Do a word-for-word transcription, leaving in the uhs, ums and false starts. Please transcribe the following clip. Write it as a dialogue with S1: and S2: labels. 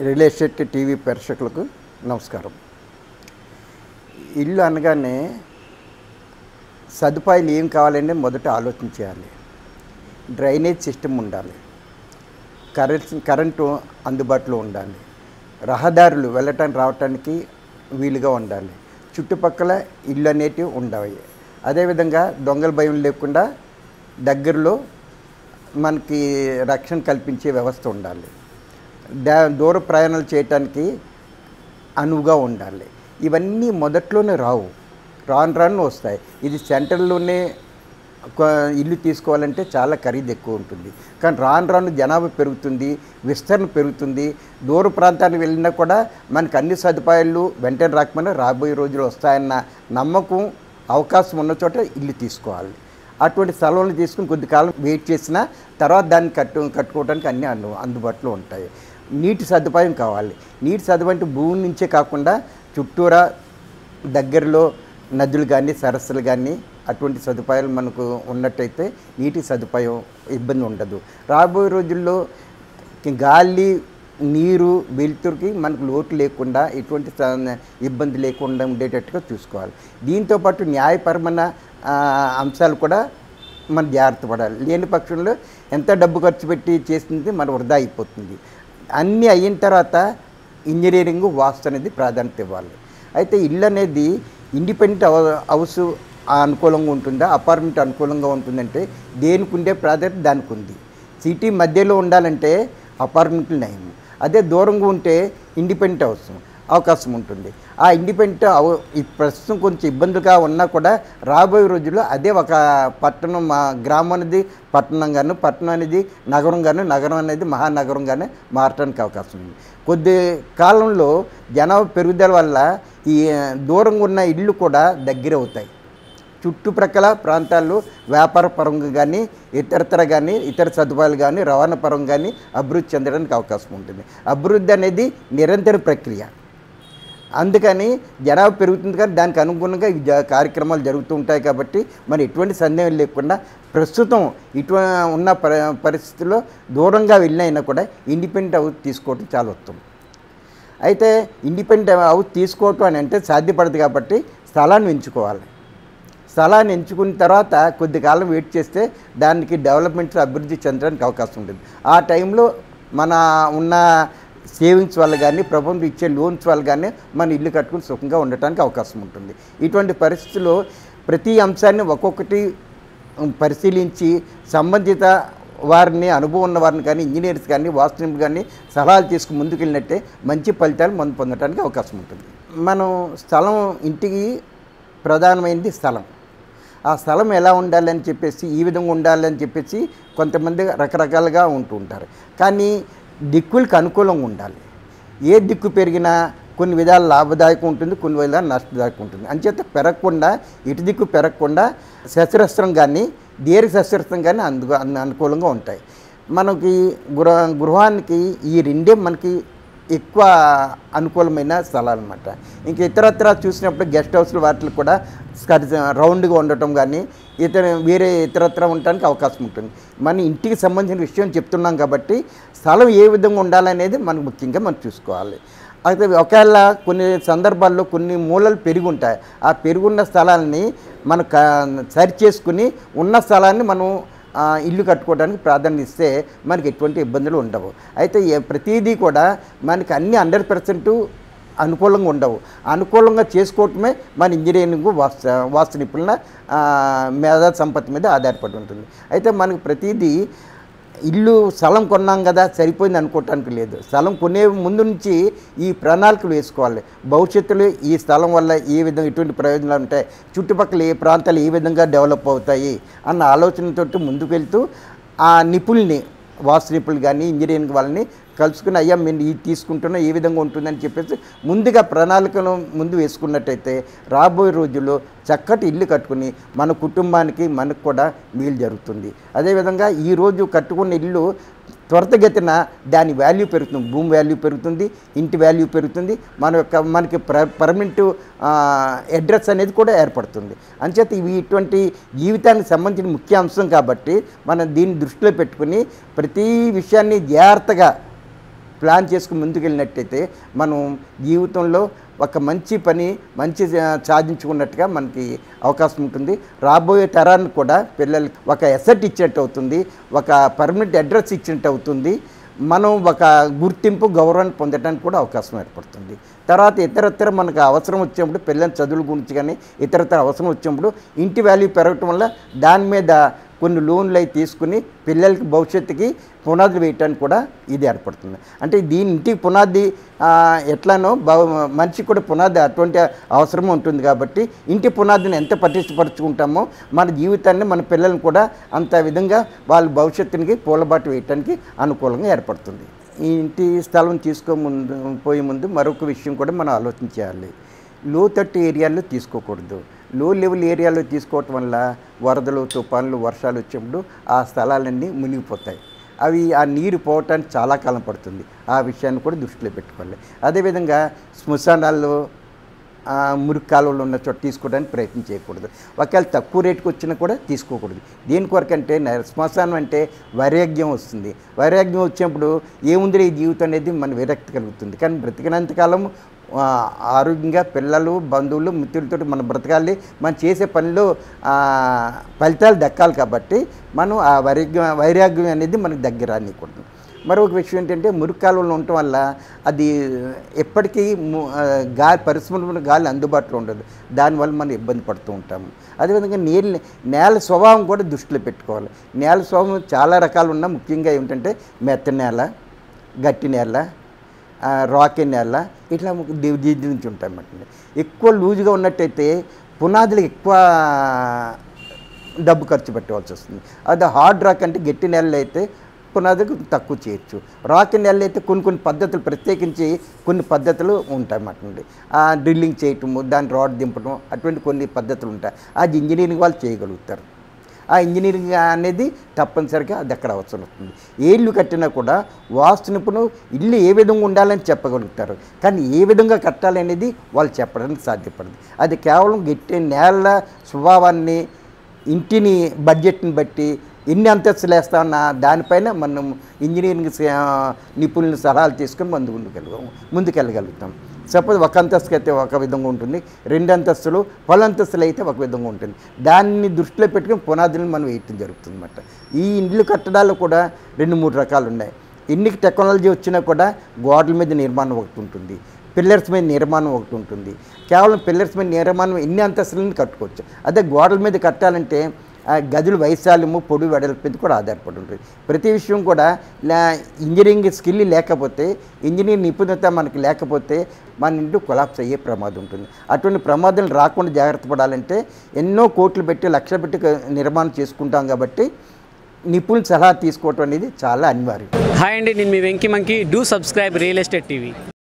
S1: Real estate TV ప్రేక్షకులకు నమస్కారం. ఇల్లు అనగానే సదుపాయాలు ఏం కావాలంటే మొదట ఆలోచించాలి. డ్రైనేజ్ సిస్టమ్ ఉండాలి, కరెంట్ కరెంటు అందుబాటులో ఉండాలి, రహదారులు వెళ్ళటానికి రావటానికి వీలుగా ఉండాలి, చుట్టుపక్కల ఇల్లు అనేటివి ఉండాలి. అదేవిధంగా దొంగల భయం లేకుండా దగ్గరలో మనకి రక్షణ కల్పించే వ్యవస్థ ఉండాలి. దా దూర ప్రయాణాలు చేయటానికి అనువుగా ఉండాలి. ఇవన్నీ మొదట్లోనే రావు, రాను రాను వస్తాయి. ఇది సెంటర్లోనే ఇల్లు తీసుకోవాలంటే చాలా ఖరీదు ఎక్కువ ఉంటుంది. కానీ రాను రాను జనాభా పెరుగుతుంది, విస్తరణ పెరుగుతుంది. దూర ప్రాంతానికి వెళ్ళినా కూడా మనకు అన్ని సదుపాయాలు వెంటనే రాకపోయినా రాబోయే రోజులు వస్తాయన్న నమ్మకం, అవకాశం ఉన్న చోట ఇల్లు తీసుకోవాలి. అటువంటి స్థలంలో తీసుకుని కొద్ది కాలం వెయిట్ చేసినా తర్వాత దాన్ని కట్టు కట్టుకోవడానికి అన్నీ అందు అందుబాటులో ఉంటాయి. నీటి సదుపాయం కావాలి. నీటి సదుపాయం అంటే భూమి నుంచే కాకుండా చుట్టూరా దగ్గరలో నదులు కానీ సరస్సులు కానీ అటువంటి సదుపాయాలు మనకు ఉన్నట్టయితే నీటి సదుపాయం ఇబ్బంది ఉండదు. రాబోయే రోజుల్లో గాలి నీరు వెలుతురికి మనకు లోటు లేకుండా ఎటువంటి ఇబ్బంది లేకుండా ఉండేటట్టుగా చూసుకోవాలి. దీంతోపాటు న్యాయపరమైన అంశాలు కూడా మనం జాగ్రత్త పడాలి. లేని పక్షంలో ఎంత డబ్బు ఖర్చు పెట్టి చేసింది మన వృధా అయిపోతుంది. అన్నీ అయిన తర్వాత ఇంజనీరింగ్ వాస్తు అనేది ప్రాధాన్యత ఇవ్వాలి. అయితే ఇల్లు అనేది ఇండిపెండెంట్ హౌస్ అనుకూలంగా ఉంటుందా, అపార్ట్మెంట్ అనుకూలంగా ఉంటుందంటే దేనికి ఉండే ప్రాధాన్యత దానికి ఉంది. సిటీ మధ్యలో ఉండాలంటే అపార్ట్మెంట్లు నయం, అదే దూరంగా ఉంటే ఇండిపెండెంట్ హౌస్ అవకాశం ఉంటుంది. ఆ ఇండిపెండెంట్ ఈ ప్రస్తుతం కొంచెం ఇబ్బందిగా ఉన్నా కూడా రాబోయే రోజుల్లో అదే ఒక పట్టణం, మా గ్రామం అనేది పట్టణంగాను, పట్టణం అనేది నగరంగాను, నగరం అనేది మహానగరంగానే మారటానికి అవకాశం ఉంది. కొద్ది కాలంలో జనాభా పెరుగుదల వల్ల ఈ దూరంగా ఉన్న ఇళ్ళు కూడా దగ్గర అవుతాయి. చుట్టుప్రక్కల ప్రాంతాల్లో వ్యాపార పరంగా కానీ ఇతరతర కానీ ఇతర సదుపాయాలు కానీ రవాణా పరంగా కానీ అభివృద్ధి చెందడానికి అవకాశం ఉంటుంది. అభివృద్ధి అనేది నిరంతర ప్రక్రియ. అందుకని జనాభా పెరుగుతుంది కానీ దానికి అనుగుణంగా ఈ కార్యక్రమాలు జరుగుతూ ఉంటాయి. కాబట్టి మరి ఎటువంటి సందేహం లేకుండా ప్రస్తుతం ఇటు ఉన్న పరిస్థితుల్లో దూరంగా వెళ్ళినైనా కూడా ఇండిపెండెంట్ హౌస్ తీసుకోవడం చాలా ఉత్తమం. అయితే ఇండిపెండెంట్ హౌస్ తీసుకోవటం అని అంటే సాధ్యపడదు కాబట్టి స్థలాన్ని ఎంచుకోవాలి. స్థలాన్ని ఎంచుకున్న తర్వాత కొద్ది కాలం వెయిట్ చేస్తే దానికి డెవలప్మెంట్స్ అభివృద్ధి చెందడానికి అవకాశం ఉంటుంది. ఆ టైంలో మన ఉన్న సేవింగ్స్ వల్ల కానీ ప్రభుత్వం ఇచ్చే లోన్స్ వల్ల కానీ మన ఇల్లు కట్టుకుని సుఖంగా ఉండటానికి అవకాశం ఉంటుంది. ఇటువంటి పరిస్థితుల్లో ప్రతి అంశాన్ని ఒక్కొక్కటి పరిశీలించి సంబంధిత వారిని, అనుభవం ఉన్న వారిని కానీ ఇంజనీర్స్ కానీ వాస్తునిపుణులు కానీ సలహాలు తీసుకుని ముందుకెళ్ళినట్టే మంచి ఫలితాలు మనం పొందడానికి అవకాశం ఉంటుంది. మనం స్థలం, ఇంటికి ప్రధానమైనది స్థలం. ఆ స్థలం ఎలా ఉండాలని చెప్పేసి, ఈ విధంగా ఉండాలని చెప్పేసి కొంతమంది రకరకాలుగా ఉంటూ ఉంటారు. కానీ దిక్కులకు అనుకూలంగా ఉండాలి. ఏ దిక్కు పెరిగినా కొన్ని విధాలు లాభదాయకం ఉంటుంది, కొన్ని విధాలు నష్టదాయకం ఉంటుంది. అంచేత పెరగకుండా, ఇటు దిక్కు పెరగకుండా శస్త్రస్త్రం కానీ దీర్ఘ శస్త్రస్త్రం కానీ అందు అనుకూలంగా ఉంటాయి. మనకి గృహ గృహానికి ఈ రెండే మనకి ఎక్కువ అనుకూలమైన స్థలాలు అన్నమాట. ఇంక ఇతరత్ర చూసినప్పుడు గెస్ట్ హౌస్లు వాటికి కూడా రౌండ్గా ఉండటం కానీ ఇతర వేరే ఇతరత్ర ఉండటానికి అవకాశం ఉంటుంది. మన ఇంటికి సంబంధించిన విషయం చెప్తున్నాం కాబట్టి స్థలం ఏ విధంగా ఉండాలనేది మనకు ముఖ్యంగా మనం చూసుకోవాలి. అయితే ఒకవేళ కొన్ని సందర్భాల్లో కొన్ని మూలలు పెరిగి ఉంటాయి. ఆ పెరుగున్న స్థలాన్ని మనం సరి చేసుకుని ఉన్న స్థలాన్ని మనం ఇల్లు కట్టుకోవడానికి ప్రాధాన్యత ఇస్తే మనకి ఎటువంటి ఇబ్బందులు ఉండవు. అయితే ప్రతిదీ కూడా మనకి అన్ని హండ్రెడ్ పర్సెంట్ అనుకూలంగా ఉండవు. అనుకూలంగా చేసుకోవటమే మన ఇంజనీరింగ్ వాస్తు వాస్తు నిపుణుల మేధా సంపత్తి మీద ఆధారపడి ఉంటుంది. అయితే మనకి ప్రతిదీ ఇల్లు స్థలం కొన్నాం కదా సరిపోయింది అనుకోవటానికి లేదు. స్థలం కొనే ముందు నుంచి ఈ ప్రణాళికలు వేసుకోవాలి. భవిష్యత్తులో ఈ స్థలం వల్ల ఏ విధంగా ఎటువంటి ప్రయోజనాలు ఉంటాయి, చుట్టుపక్కల ఏ ప్రాంతాలు ఏ విధంగా డెవలప్ అవుతాయి అన్న ఆలోచనతో ముందుకు వెళ్తూ ఆ నిపుణుల్ని, వాస్తు నిపుణులు కానీ ఇంజనీరింగ్ వాళ్ళని కలుసుకుని అయ్యా మేము ఇది తీసుకుంటున్నా ఏ విధంగా ఉంటుందని చెప్పేసి ముందుగా ప్రణాళికను ముందు వేసుకున్నట్టయితే రాబోయే రోజుల్లో చక్కటి ఇల్లు కట్టుకుని మన కుటుంబానికి మనకు కూడా మేలు జరుగుతుంది. అదేవిధంగా ఈరోజు కట్టుకున్న ఇల్లు త్వరితగతిన దాని వాల్యూ పెరుగుతుంది, భూమి వాల్యూ పెరుగుతుంది, ఇంటి వాల్యూ పెరుగుతుంది, మన యొక్క మనకి ప్ర పర్మనెంట్ అడ్రస్ అనేది కూడా ఏర్పడుతుంది. అంచేత ఇవి ఇటువంటి జీవితానికి సంబంధించిన ముఖ్య అంశం కాబట్టి మనం దీన్ని దృష్టిలో పెట్టుకుని ప్రతి విషయాన్ని జాగ్రత్తగా ప్లాన్ చేసుకుని ముందుకెళ్ళినట్టయితే మనం జీవితంలో ఒక మంచి పని మంచి సాధించుకున్నట్టుగా మనకి అవకాశం ఉంటుంది. రాబోయే తరానికి కూడా పిల్లలకి ఒక ఎసెట్ ఇచ్చినట్టు అవుతుంది, ఒక పర్మనెంట్ అడ్రస్ ఇచ్చినట్టు అవుతుంది, మనం ఒక గుర్తింపు గౌరవాన్ని పొందడానికి కూడా అవకాశం ఏర్పడుతుంది. తర్వాత ఇతరత్ర మనకు అవసరం వచ్చినప్పుడు పిల్లల చదువుల గురించి కానీ ఇతరత్ర అవసరం వచ్చినప్పుడు ఇంటి వాల్యూ పెరగటం వల్ల దాని మీద కొన్ని లోన్లు అవి తీసుకుని పిల్లలకి భవిష్యత్తుకి పునాదులు వేయటానికి కూడా ఇది ఏర్పడుతుంది. అంటే దీని ఇంటికి పునాది ఎట్లానో మనిషికి కూడా పునాది అటువంటి అవసరం ఉంటుంది. కాబట్టి ఇంటి పునాదిని ఎంత పటిష్టపరుచుకుంటామో మన జీవితాన్ని మన పిల్లల్ని కూడా అంత విధంగా వాళ్ళ భవిష్యత్తునికి పూలబాటు వేయటానికి అనుకూలంగా ఏర్పడుతుంది. ఈ ఇంటి స్థలం తీసుకో ముందు పోయే ముందు మరొక విషయం కూడా మనం ఆలోచించాలి. లోతట్టు ఏరియాల్లో తీసుకోకూడదు. లో లెవెల్ ఏరియాలో తీసుకోవటం వల్ల వరదలు, తుఫాన్లు, వర్షాలు వచ్చినప్పుడు ఆ స్థలాలన్నీ మునిగిపోతాయి. అవి ఆ నీరు పోవటానికి చాలా కాలం పడుతుంది. ఆ విషయాన్ని కూడా దృష్టిలో పెట్టుకోవాలి. అదేవిధంగా శ్మశానాల్లో మురికి కాలువలు ఉన్న చోట తీసుకోవడానికి ప్రయత్నం చేయకూడదు. ఒకవేళ తక్కువ రేటుకు వచ్చినా కూడా తీసుకోకూడదు. దేని కొరకంటే శ్మశానం అంటే వైరాగ్యం వస్తుంది. వైరాగ్యం వచ్చినప్పుడు ఏముంది ఈ జీవితం అనేది మన విరక్తి కలుగుతుంది. కానీ బ్రతికినంతకాలం ఆరోగ్యంగా పిల్లలు, బంధువులు, మిత్రులతో మనం బ్రతకాలి. మనం చేసే పనిలో ఫలితాలు దక్కాలి. కాబట్టి మనం ఆ వైరాగ్యం వైరాగ్యం అనేది మనకు దగ్గర రానికూడదు. మరొక విషయం ఏంటంటే మురికి కాలువలో ఉండటం వల్ల అది ఎప్పటికీ గాలి పరిశ్రమల గాలి అందుబాటులో ఉండదు. దానివల్ల మనం ఇబ్బంది పడుతూ ఉంటాము. అదేవిధంగా నీళ్ళు నేల స్వభావం కూడా దృష్టిలో పెట్టుకోవాలి. నేల స్వభావం చాలా రకాలు ఉన్నా ముఖ్యంగా ఏమిటంటే మెత్త నేల, గట్టి నేల, రాకి నేల ఇట్లా నుంచి ఉంటాయన్నమాట. ఎక్కువ లూజుగా ఉన్నట్టయితే పునాదులకు ఎక్కువ డబ్బు ఖర్చు పెట్టవలసి వస్తుంది. అదే హార్డ్ రాక్ అంటే గట్టి నేలలు అయితే పునాదులకు తక్కువ చేయొచ్చు. రాకి నేలలు అయితే కొన్ని కొన్ని పద్ధతులు ప్రత్యేకించి కొన్ని పద్ధతులు ఉంటాయన్నమాట. డ్రిల్లింగ్ చేయటము, దాన్ని రాడ్ దింపడం అటువంటి కొన్ని పద్ధతులు ఉంటాయి. అది ఇంజనీరింగ్ వాళ్ళు చేయగలుగుతారు. ఆ ఇంజనీరింగ్ అనేది తప్పనిసరిగా అది అక్కడ అవసరం అవుతుంది. ఏ ఇల్లు కట్టినా కూడా వాస్తు నిపుణులు ఇల్లు ఏ విధంగా ఉండాలని చెప్పగలుగుతారు. కానీ ఏ విధంగా కట్టాలి అనేది వాళ్ళు చెప్పడానికి సాధ్యపడదు. అది కేవలం గట్టి నేల స్వభావాన్ని, ఇంటిని బడ్జెట్ని బట్టి ఎన్ని అంతస్తులు వేస్తామన్న దానిపైన మనం ఇంజనీరింగ్ నిపుణుల సలహాలు తీసుకొని ముందు ముందుకెళ్ళగలం ముందుకెళ్ళగలుగుతాం. సపోజ్ ఒక అంతస్తుకి అయితే ఒక విధంగా ఉంటుంది, రెండు అంతస్తులు పలు అంతస్తులు అయితే ఒక విధంగా ఉంటుంది. దాన్ని దృష్టిలో పెట్టుకుని పునాదులను మనం వేయటం జరుగుతుంది అన్నమాట. ఈ ఇండ్లు కట్టడాలు కూడా రెండు మూడు రకాలు ఉన్నాయి. ఎన్ని టెక్నాలజీ వచ్చినా కూడా గోడల మీద నిర్మాణం ఒకటి ఉంటుంది, పిల్లర్స్ మీద నిర్మాణం ఒకటి ఉంటుంది. కేవలం పిల్లర్స్ మీద నిర్మాణం ఎన్ని అంతస్తులను కట్టుకోవచ్చు. అదే గోడల మీద కట్టాలంటే గదులు వైశాల్యము, పొడి వెడల్పు మీద కూడా ఆధారపడి ఉంటుంది. ప్రతి విషయం కూడా ఇంజనీరింగ్ స్కిల్ లేకపోతే, ఇంజనీరింగ్ నిపుణత మనకి లేకపోతే మన ఇంటి కొలాప్స్ అయ్యే ప్రమాదం ఉంటుంది. అటువంటి ప్రమాదాలు రాకుండా జాగ్రత్త పడాలంటే ఎన్నో కోట్లు పెట్టి లక్షలు పెట్టి నిర్మాణం చేసుకుంటాం. కాబట్టి నిపుణుల సలహా తీసుకోవటం అనేది చాలా అనివార్యం.
S2: హాయ్ అండి, నేను మీ Venky monkey. Do subscribe real estate TV.